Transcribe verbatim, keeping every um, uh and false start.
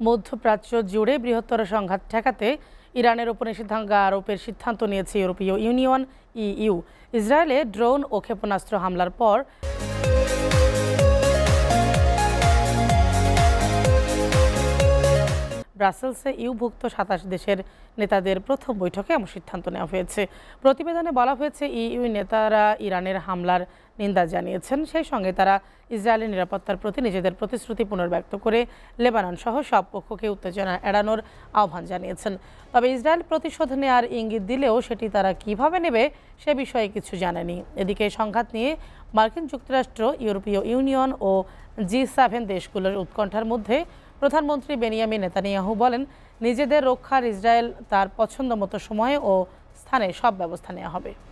মধ্যপ্রাচ্য জুড়ে বৃহত্তর সংঘাত ঠেকাতে ইরানের ওপর নিষেধাজ্ঞা আরোপের সিদ্ধান্ত নিয়েছে ইউরোপীয় ইউনিয়ন ইইউ। ইসরায়েলে ড্রোন ও ক্ষেপণাস্ত্র হামলার পর ব্রাসেলসে ইউভুক্ত সাতাশ দেশের নেতাদের প্রথম বৈঠকে এমন সিদ্ধান্ত নেওয়া হয়েছে। প্রতিবেদনে বলা হয়েছে, ইইউ নেতারা ইরানের হামলার নিন্দা জানিয়েছেন। সেই সঙ্গে তারা ইসরায়েলের নিরাপত্তার প্রতি নিজেদের প্রতিশ্রুতি পুনর্ব্যক্ত করে লেবানন সহ সব পক্ষকে উত্তেজনা এড়ানোর আহ্বান জানিয়েছেন। তবে ইসরায়েল প্রতিশোধ নেওয়ার ইঙ্গিত দিলেও সেটি তারা কিভাবে নেবে সে বিষয়ে কিছু জানেনি। এদিকে সংঘাত নিয়ে মার্কিন যুক্তরাষ্ট্র, ইউরোপীয় ইউনিয়ন ও জি সেভেন দেশগুলোর উৎকণ্ঠার মধ্যে প্রধানমন্ত্রী বেনিয়ামিন নেতানিয়াহু বলেন, নিজেদের রক্ষার ইসরায়েল তার পছন্দ মতো সময়ে ও স্থানে সব ব্যবস্থা নেওয়া হবে।